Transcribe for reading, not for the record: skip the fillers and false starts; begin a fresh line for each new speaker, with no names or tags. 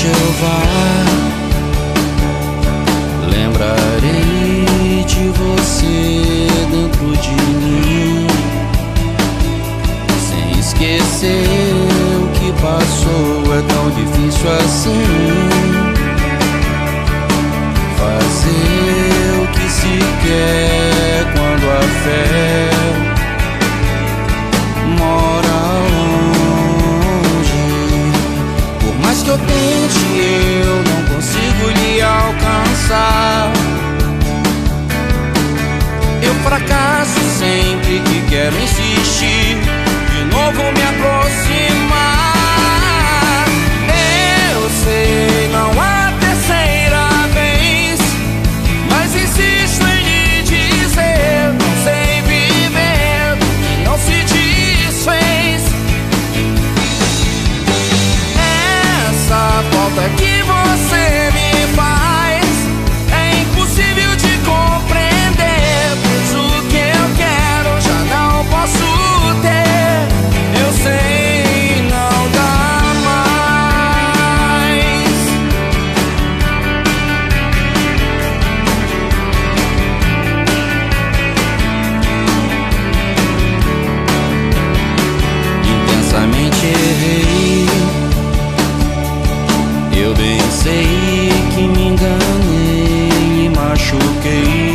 onde eu vá, lembrarei de você dentro de mim, sem esquecer o que passou. É tão difícil assim fazer o que se quer quando a fé mora longe. Por mais que eu tente, eu não consigo lhe alcançar. Eu fracasso sempre que quero insistir, de novo me aproximar. Eu sei, não há terceira vez, mas insisto em lhe dizer: não sei viver e não se desfez. Essa falta que você me faz é impossível de compreender, pois o que eu quero já não posso ter. Eu sei, não dá mais. Intensamente errei, eu bem sei que me enganei e machuquei.